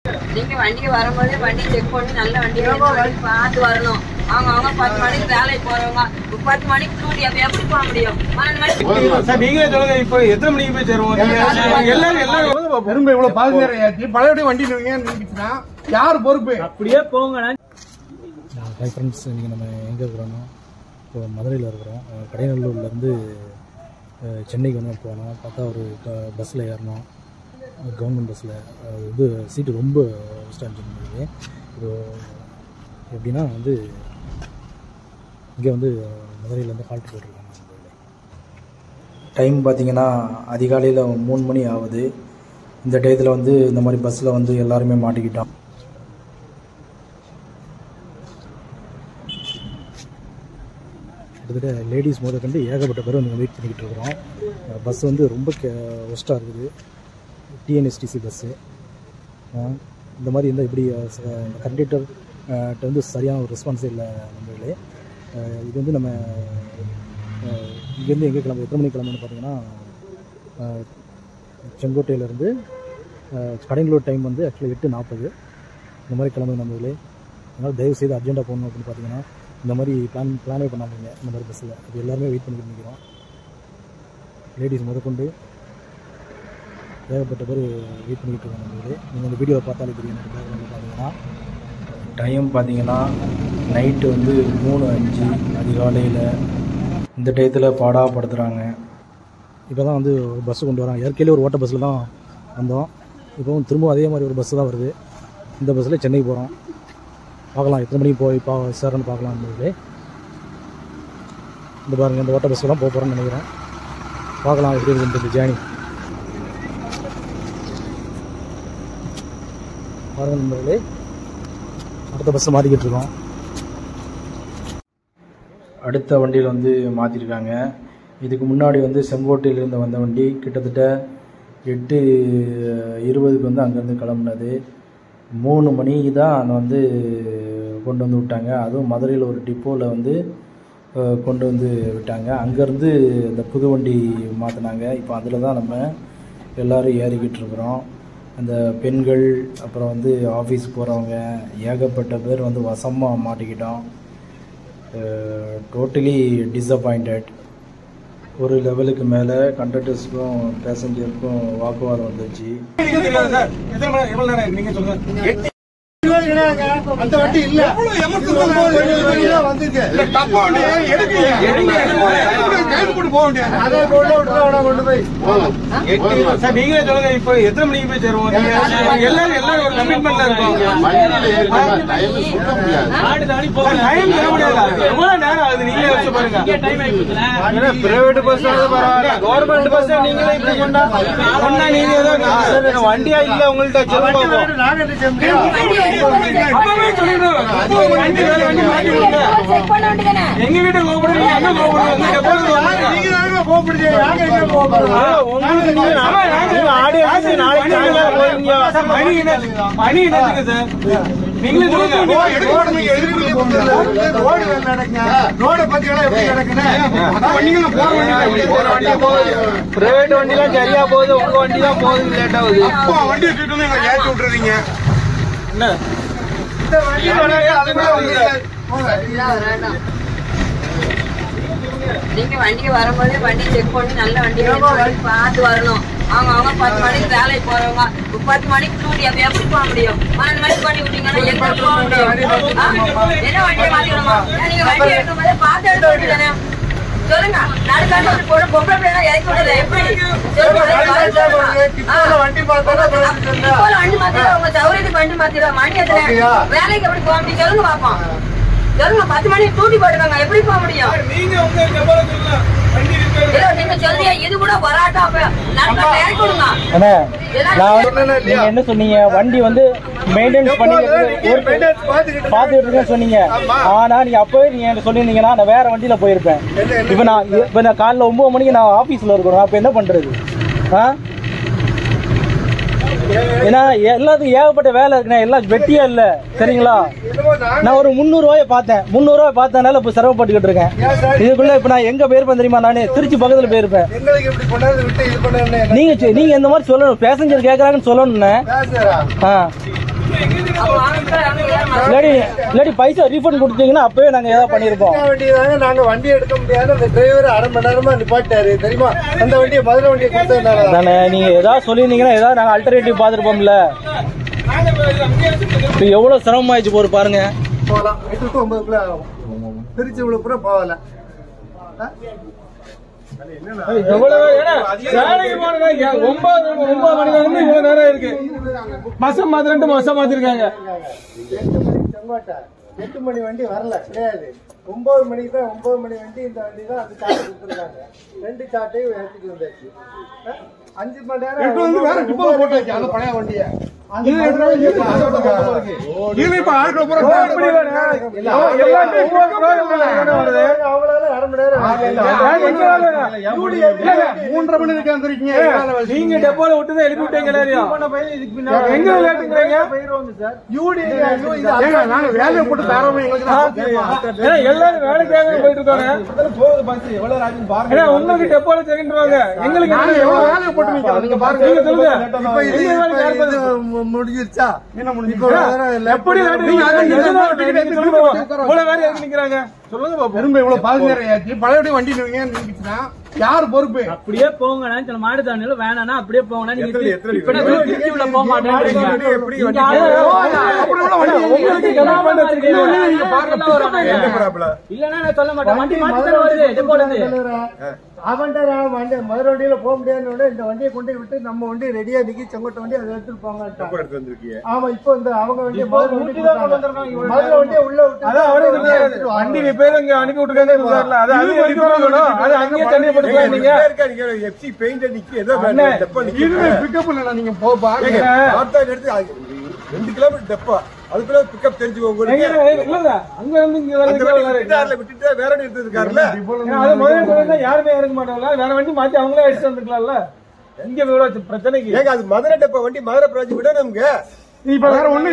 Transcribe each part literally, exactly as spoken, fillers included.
நீங்க வண்டிக்கு வரும்போது வண்டி செக் பண்ணி நல்ல வண்டி பார்த்து வரணும். அவங்க அவங்க பத்து மணிக்கு வேலைக்கு போறவங்க பத்து மணிக்கு டூட்டி அப்ப எப்படி போக முடியும்? பன்னெண்டு மணிக்கு சார் நீங்களே சொல்லுங்க, இப்போ எத்தனை மணிக்கு போய் சேருவோம்? எல்லாரும் எல்லாரும் பெருமை இவ்வளவு பாதி நேரம் ஏற்றி பழையபடி வண்டி நிறுத்தினா யார் பொறுப்பு? அப்படியே போங்க. ஹாய் ஃப்ரெண்ட்ஸ், இன்றைக்கி நம்ம எங்கே இருக்கிறோன்னா இப்போ மதுரையில் இருக்கிறோம். கடைநல்லூர்லேருந்து சென்னைக்கு வந்து போனோம். பார்த்தா ஒரு க பஸ்ஸில் ஏறினோம், கவர்மெண்ட் பஸ்ஸில். இது சீட்டு ரொம்ப ஸ்டாண்ட் இருந்தது. இப்போ எப்படின்னா வந்து இங்கே வந்து மதுரையிலேருந்து ஹால்ட் போட்டிருக்காங்க. டைம் பார்த்திங்கன்னா அதிகாலையில் மூணு மணி ஆகுது. இந்த டயத்தில் வந்து இந்த மாதிரி பஸ்ஸில் வந்து எல்லாருமே மாட்டிக்கிட்டோம். கிட்டத்தட்ட லேடிஸ் முதல் கண்டு ஏகப்பட்ட பேர் வந்து வெயிட் பண்ணிக்கிட்டு இருக்கிறோம். பஸ் வந்து ரொம்ப கே ஒஸ்ட்டாக இருக்குது. டிஎன்எஸ்டிசி பஸ்ஸு இந்த மாதிரி இருந்தால் இப்படி இந்த கண்டக்டர்கிட்ட வந்து சரியான ஒரு ரெஸ்பான்ஸே இல்லை நம்மளே. இது வந்து நம்ம இங்கேருந்து எங்கே கிளம்பு எத்தனை மணிக்கு கிளம்புன்னு பார்த்தீங்கன்னா செங்கோட்டையிலேருந்து கடலூர் டைம் வந்து ஆக்சுவலாக எட்டு நாற்பது இந்த மாதிரி கிளம்புது நம்மளே. அதனால் தயவுசெய்து அர்ஜென்ட்டாக போகணும் அப்படின்னு பார்த்தீங்கன்னா இந்த மாதிரி பிளான் பிளானே பண்ணாதீங்க. இந்த மாதிரி பஸ்ஸில் அது எல்லாருமே வெயிட் பண்ணிட்டு நிற்கிறோம். லேடிஸ் முதற்கொண்டு ஏகப்பட்ட பேர் வெயிட் பண்ணிக்கிட்டு இருக்காங்க நம்மளே. நீங்கள் இந்த வீடியோவை பார்த்தாலே தெரியும். எனக்கு பேக்ரவுண்டில் பார்த்தீங்கன்னா டைம் பார்த்தீங்கன்னா நைட்டு வந்து மூணு அஞ்சு அதிகாலையில் இந்த டயத்தில் பாடாப்படுத்துகிறாங்க. இப்போ தான் வந்து ஒரு பஸ்ஸு கொண்டு வராங்க. ஏற்கனவே ஒரு ஓட்ட பஸ்ஸில் தான் வந்தோம். இப்போவும் திரும்பவும் அதே மாதிரி ஒரு பஸ்ஸு தான் வருது. இந்த பஸ்ஸில் சென்னைக்கு போகிறோம். பார்க்கலாம் எத்தனை மணிக்கு போய் பா சேரன்னு பார்க்கலாம். இருந்தது இந்த பாருங்கள், இந்த ஓட்ட பஸ்ஸில் தான் போக போகிறோன்னு நினைக்கிறேன். பார்க்கலாம் எப்படி இருக்குது இந்த ஜேர்னி. பாருங்கள் நண்பர்களே, அடுத்த பஸ்ஸை மாற்றிக்கிட்டு இருக்கோம். அடுத்த வண்டியில் வந்து மாற்றிருக்காங்க. இதுக்கு முன்னாடி வந்து செங்கோட்டையிலேருந்து வந்த வண்டி கிட்டத்தட்ட எட்டு இருபதுக்கு வந்து அங்கேருந்து கிளம்புனது. மூணு மணிக்கு தான் வந்து கொண்டு வந்து விட்டாங்க. அதுவும் மதுரையில் ஒரு டிப்போவில் வந்து கொண்டு வந்து விட்டாங்க. அங்கேருந்து இந்த புது வண்டி மாற்றினாங்க. இப்போ அதில் தான் நம்ம எல்லோரும் ஏறிக்கிட்டு இருக்கிறோம். அந்த பெண்கள் அப்புறம் வந்து ஆஃபீஸ் போகிறவங்க ஏகப்பட்ட பேர் வந்து வசமாக மாட்டிக்கிட்டோம். Totally disappointed. ஒரு லெவலுக்கு மேலே கண்டக்டர்ஸுக்கும் பேசஞ்சருக்கும் வாக்குவாதம் வந்துச்சு. அந்த வண்டி இல்ல நீங்களே சொல்லுங்க, இப்போ எத்தனை மணிக்கு போய் சேருவோம்? எல்லாரும் எல்லாரும் ஒரு கமிட்மெண்ட்ல இருக்கோம். எவ்வளவு நேரம் ஆகுது நீங்களே வச்சு பாருங்க. பிரைவேட் பஸ் கவர்மெண்ட் பஸ் நீங்களே இப்படி கொண்டா கொண்டா நீங்க ஏதோ வண்டியா இல்ல உங்கள்ட்ட எங்க வீட்டு மணி என்னத்துக்கு சார்? நீங்களே பிரைவேட் வண்டி எல்லாம் சரியா போகுது, உங்க வண்டி தான் போகுது லேட் ஆகுது. வண்டி ஏற்றி விட்டுறீங்க என்ன? நீங்க வண்டிக்கு வரும்போது வண்டி செக் பண்ணி நல்ல வண்டி பார்த்து வரணும். அவங்க அவங்க பத்து மணிக்கு வேலைக்கு போறவங்க பத்து மணிக்கு டூட்டி அப்ப எப்படி போக முடியும்? பன்னெண்டு மணிக்கு பண்ணி விட்டீங்கன்னா எங்க போக முடியும்? என்ன வண்டியை மாத்திக்கணுமா? நீங்க வண்டி எடுக்கும் போதே பார்த்து எடுக்க வேண்டியதானே? சொல்லுங்க. நடுக்காட்டு போட பொம்பளை பிள்ளை இறக்கி விடுறது எப்படி? வண்டி மாத்திரம் உங்க சௌரியத்துக்கு வண்டி மாத்திரம் மணி எத்தனை வேலைக்கு எப்படி போக முடியும்? சொல்லுங்க பாப்போம். சொல்லுங்க. பத்து மணிக்கு டூட்டி போட்டுருக்காங்க, எப்படி போக முடியும்? நீங்க சொல்றீங்க இது கூட வராட்டம் இறக்கி விடுங்க. என்ன சொன்னீங்க? வண்டி வந்து மெயின்டெனன்ஸ் பண்ணி பாத்துக்கிட்டு இருக்கேன்னு சொன்னீங்க. ஆனா நீங்க அப்பவே நீங்க சொல்லியிருந்தீங்கன்னா நான் வேற வண்டியில போயிருப்பேன். இப்ப நான் இப்ப நான் காலைல ஒன்பது மணிக்கு நான் ஆபீஸ்ல இருக்கிறோம். அப்ப என்ன பண்றது? ஏன்னா எல்லாத்துக்கும் ஏகப்பட்ட வேலை இருக்குண்ணா. எல்லாம் வெட்டியா இல்ல, சரிங்களா? நான் ஒரு முந்நூறு ரூபாயை பார்த்தேன் முந்நூறு ரூபாய் பார்த்தனால இப்ப சிரமப்பட்டுக்கிட்டு இருக்கேன். இதுக்குள்ள இப்ப நான் எங்க போயிருப்பேன் தெரியுமா? நானே திருச்சி பக்கத்துல போயிருப்பேன். நீங்க நீங்க இந்த மாதிரி சொல்லணும், பேசஞ்சர் கேக்குறாங்கன்னு சொல்லணும்னு. இல்லாட்டி பைசா ரீஃபண்ட் கொடுத்தீங்கன்னா அப்பவே நாங்க ஏதாவது பண்ணிருப்போம். நாங்க வண்டி எடுக்க முடியாது, அந்த டிரைவர் அரை மணி நேரமா நிப்பாட்டாரு தெரியுமா? அந்த வண்டியை மதுரை வண்டியை கொடுத்ததுனால நீங்க ஏதாவது சொல்லிருந்தீங்கன்னா ஏதாவது நாங்க அல்டர்னேட்டிவ் பாத்துருப்போம்ல. இப்ப எவ்வளவு சிரமமாயிடுச்சு போரு பாருங்க. போகலாம் எட்டு டு ஒன்பதுக்குள்ள ஆகும். திருச்சி விழுப்புற போகல. ஒன்பது மணி வந்து இவ்வளவு நேரம் இருக்கு. மசம் மாத்திரண்டு மசம் மாத்திருக்காங்க. செங்கோட்டை எட்டு மணி வண்டி வரல கிடையாது. ஒன்பது மணிக்கு தான் ஒன்பது மணி வண்டி இந்த வண்டி தான் அந்த சாட்டை கொடுத்துருக்காங்க. ரெண்டு சாட்டையும் எடுத்துட்டு வந்தாச்சு. அஞ்சு மணி நேரம் வேற டிப்போ போட்டாச்சு அந்த பழைய வண்டியை. மூன்றரை மணி இருக்காங்க. நீங்க டெப்போல விட்டு எழுப்பி விட்டீங்க எல்லாரையும். எங்க லேட்டுங்கிறீங்க? வேலையை போட்டு தரோம் எல்லாரும் வேலைக்காக போயிட்டு இருக்காங்க. உங்களுக்கு டெப்போல செகண்ட்ருவாங்க, எங்களுக்கு வேலையை போட்டு நீங்க பாருங்க. நீங்க சொல்லுங்க முடிஞ்சிருச்சா? எப்படி நிக்கிறாங்க சொல்லுங்க. பெருமை இவ்வளவு பாதுகாப்பு பழைய வண்டி நீங்கன்னா யாரு பொறுப்பு? அப்படியே போங்கண்ணா, சில மாடு தாண்டில வேணானா அப்படியே போங்கண்ணா. நீங்க திருச்சி உள்ள போக மாட்டேன். இல்லன்னா நான் சொல்ல மாட்டேன். வண்டி மாட்டி வருது டெப்போல இருந்து. அவன்கிட்ட வண்டி மதுரை வண்டியில போக முடியாதுன்னு இந்த வண்டியை கொண்டு விட்டு நம்ம வண்டி ரெடியா நிக்கி செங்கோட்டை வண்டி அதை எடுத்துட்டு போங்க. ஆமா இப்போ இந்த அவங்க வண்டி மதுரை வண்டியை உள்ள விட்டு வண்டி ரிப்பேர் இங்க அனுப்பி விட்டுருக்காங்க. அது அங்கேயே தண்ணி போட்டுக்கலாம். நீங்க நீங்க போப்பா ரெண்டு கிலோமீட்டர் டெப்பா அதுக்குள்ள பிக்கப் தெரிஞ்சு அங்க இருந்து விட்டுட்டு வேற எடுத்துருக்காருல்ல. யாருமே இருக்க மாட்டாங்களா? வேற வண்டி மாத்தி அவங்களே அடிச்சு வந்துருக்கலாம்ல. இங்க இவ்வளவு பிரச்சனைக்கு ஏங்க அது மதுரை டெப்பா வண்டி மதுரை பிராஜி விட நமக்கு இப்ப வேற ஒண்ணு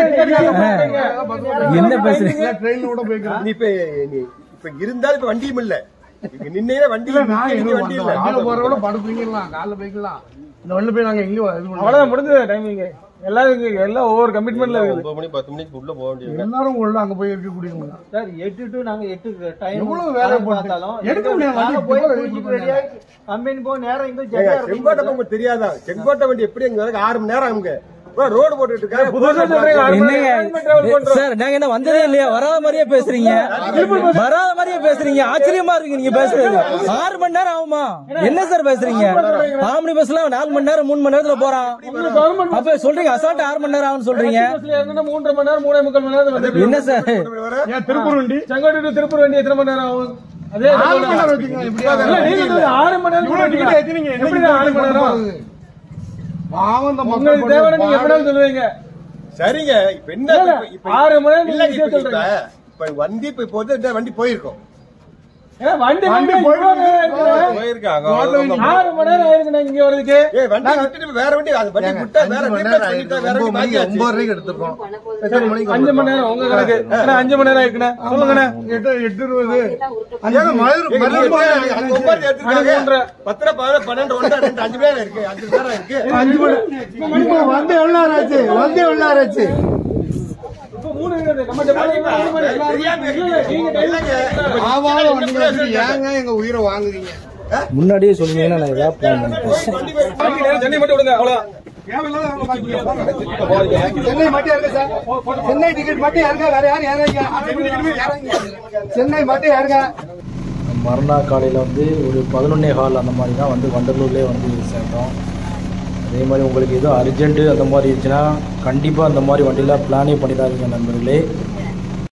என்ன பேசுறீங்க? ட்ரெயின்ல கூட போய்க்கலாம். நீ இப்ப இப்ப இருந்தாலும் இப்ப வண்டியும் இல்ல. நின்னே வண்டி வண்டி இல்ல. கால போறவங்க படுப்பீங்கலாம், காலைல போய்க்கலாம். இந்த வண்டி போய் நாங்க எங்க அவ்வளவுதான் முடிஞ்சது டைமிங். எல்லாரும் எல்லாம் ஒவ்வொரு கமிட்மெண்ட்ல இருக்கு. ஒன்பது மணி பத்து மணிக்கு உள்ள போக வேண்டியது. எல்லாரும் உள்ள அங்க போய் இருக்க கூடிய சார் எட்டு டு நாங்க எட்டு டைம் எவ்வளவு வேலை பார்த்தாலும் எடுக்க முடியாது. போய் கம்பெனி போக நேரம் இங்க செங்கோட்டை போக தெரியாதா? செங்கோட்டை வண்டி எப்படி எங்க ஆறு மணி நேரம் அங்க ரோடு போட்டுட்டு இருக்காங்க. சார் நாங்க என்ன வந்ததே இல்லையா? வராத மாதிரியே பேசுறீங்க, வராத மாதிரியே பேசுறீங்க. ஆச்சரியமா இருக்கு நீங்க பேசுறது. ஆறு மணி நேரம் ஆகுமா? என்ன சார் பேசுறீங்க? ஆம்பளை பஸ்ல நாலு மணி நேரம் மூணு மணி நேரத்துல போறான். அப்ப சொல்றீங்க அசால்ட் ஆறு மணி நேரம் ஆகும்னு சொல்றீங்க. மூன்றரை மணி நேரம் மூணே முக்கால் மணி நேரம் என்ன சார்? திருப்பூர் வண்டி செங்கோட்டை டு திருப்பூர் வண்டி எத்தனை மணி நேரம் ஆகும்? அதே ஆறு மணி நேரம். ஆறு மணி நேரம் உங்களுக்கு தேவை. நீங்க எப்படி சொல்லுவீங்க? சரிங்க. இப்ப என்ன ஆறு மணி நேரம் இப்ப வண்டி இப்ப போது வண்டி போயிருக்கோம். வண்டி வண்டி போயிருக்காங்க. ஆறு மணி நேரம் ஆயிருக்குண்ணா இங்க வரதுக்கு. வண்டி விட்டுட்டு வேற வண்டி அது வண்டி விட்டா வேற வேற ஒன்பது ரூபாய்க்கு எடுத்துப்போம். அஞ்சு மணி நேரம் உங்க கணக்கு. அஞ்சு மணி நேரம் இருக்குண்ணா சொல்லுங்கண்ணா. எட்டு எட்டு இருபது பத்து ரூபாய் பன்னெண்டு ஒன்று ரெண்டு அஞ்சு பேர் இருக்கு. அஞ்சு நேரம் இருக்கு. அஞ்சு மணி வந்து எவ்வளவு ஆச்சு? வந்து எவ்வளவு ஆச்சு? எங்க உயிரை வாங்குறீங்க? முன்னாடியே சொல்லுங்கன்னா நான் ஏதாவது பிளான் பண்ணிட்டேன். சென்னை மட்டும் விடுங்க. அவ்வளவு சென்னை மட்டும் இருக்கு சார். சென்னை டிக்கெட் மட்டும் யாருக்கா? வேற யாரும் யாரும் சென்னை மட்டும் யாருக்கா? மறுநாள் காலையில் வந்து ஒரு பதினொன்னே கால் அந்த மாதிரி தான் வந்து வண்டலூர்லேயே வந்து சேர்ந்தோம். அதே மாதிரி உங்களுக்கு எதுவும் அர்ஜென்ட்டு அந்த மாதிரி இருந்துச்சுன்னா கண்டிப்பாக அந்த மாதிரி வண்டியில் பிளானே பண்ணிடாதீங்க நண்பர்களே.